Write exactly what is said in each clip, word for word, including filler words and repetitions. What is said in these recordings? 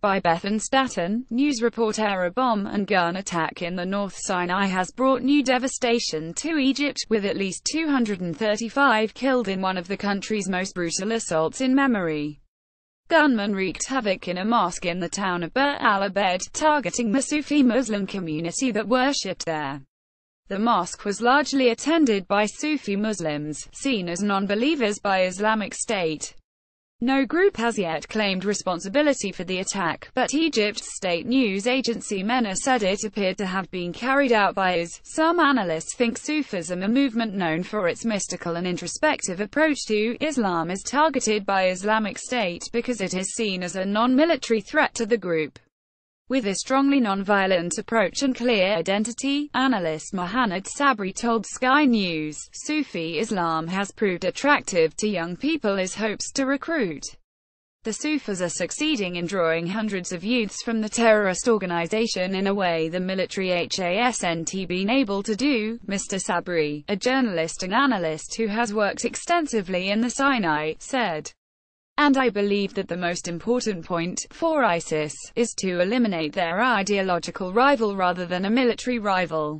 by Bethan Staton, news ReporterA bomb and gun attack in the North Sinai has brought new devastation to Egypt, with at least two hundred thirty-five killed in one of the country's most brutal assaults in memory. Gunmen wreaked havoc in a mosque in the town of Bir al-Abed, targeting the Sufi Muslim community that worshipped there. The mosque was largely attended by Sufi Muslims, seen as non-believers by Islamic State. No group has yet claimed responsibility for the attack, but Egypt's state news agency MENA said it appeared to have been carried out by I S. Some analysts think Sufism, a movement known for its mystical and introspective approach to Islam, is targeted by Islamic State because it is seen as a non-military threat to the group. With a strongly non-violent approach and clear identity, analyst Mohanad Sabri told Sky News, Sufi Islam has proved attractive to young people as hopes to recruit. The Sufis are succeeding in drawing hundreds of youths from the terrorist organization in a way the military hasn't been able to do, Mister Sabri, a journalist and analyst who has worked extensively in the Sinai, said. And I believe that the most important point, for ISIS, is to eliminate their ideological rival rather than a military rival.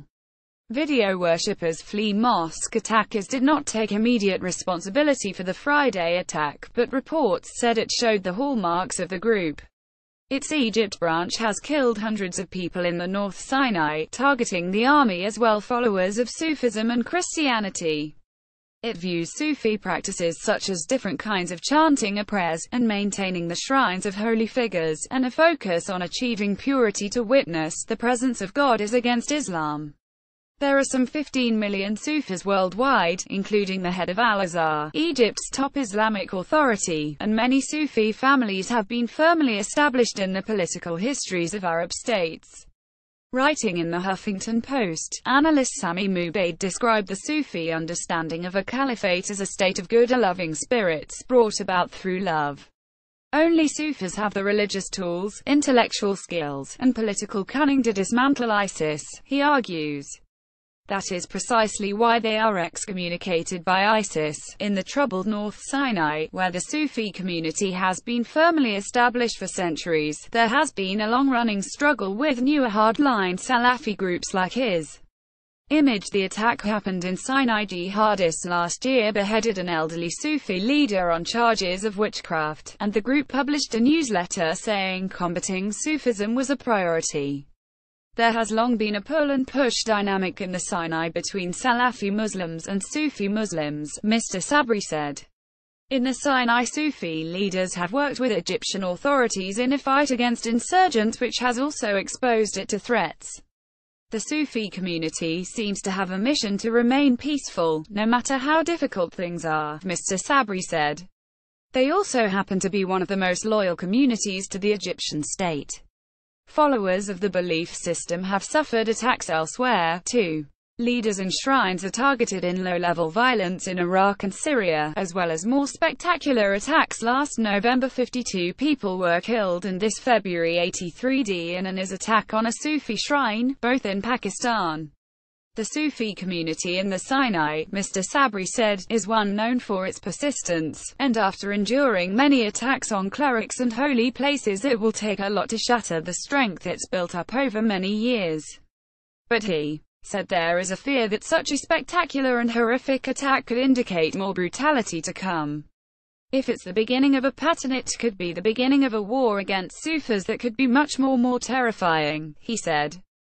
Video worshippers flee mosque attackers did not take immediate responsibility for the Friday attack, but reports said it showed the hallmarks of the group. Its Egypt branch has killed hundreds of people in the North Sinai, targeting the army as well followers of Sufism and Christianity. It views Sufi practices such as different kinds of chanting of prayers, and maintaining the shrines of holy figures, and a focus on achieving purity to witness the presence of God as against Islam. There are some fifteen million Sufis worldwide, including the head of Al-Azhar, Egypt's top Islamic authority, and many Sufi families have been firmly established in the political histories of Arab states. Writing in the Huffington Post, analyst Sami Mubaid described the Sufi understanding of a caliphate as a state of good, loving spirits, brought about through love. Only Sufis have the religious tools, intellectual skills, and political cunning to dismantle ISIS, he argues. That is precisely why they are excommunicated by ISIS. In the troubled North Sinai, where the Sufi community has been firmly established for centuries, there has been a long-running struggle with newer hardline Salafi groups like I S. Image The attack happened in Sinai. Jihadists last year beheaded an elderly Sufi leader on charges of witchcraft, and the group published a newsletter saying combating Sufism was a priority. There has long been a pull and push dynamic in the Sinai between Salafi Muslims and Sufi Muslims, Mister Sabri said. In the Sinai, Sufi leaders have worked with Egyptian authorities in a fight against insurgents which has also exposed it to threats. The Sufi community seems to have a mission to remain peaceful, no matter how difficult things are, Mister Sabri said. They also happen to be one of the most loyal communities to the Egyptian state. Followers of the belief system have suffered attacks elsewhere, too. Leaders and shrines are targeted in low-level violence in Iraq and Syria, as well as more spectacular attacks. Last November fifty-two people were killed and this February eighty-three in an I S attack on a Sufi shrine, both in Pakistan. The Sufi community in the Sinai, Mister Sabri said, is one known for its persistence, and after enduring many attacks on clerics and holy places, it will take a lot to shatter the strength it's built up over many years. But he said there is a fear that such a spectacular and horrific attack could indicate more brutality to come. If it's the beginning of a pattern, it could be the beginning of a war against Sufis that could be much more more terrifying, he said.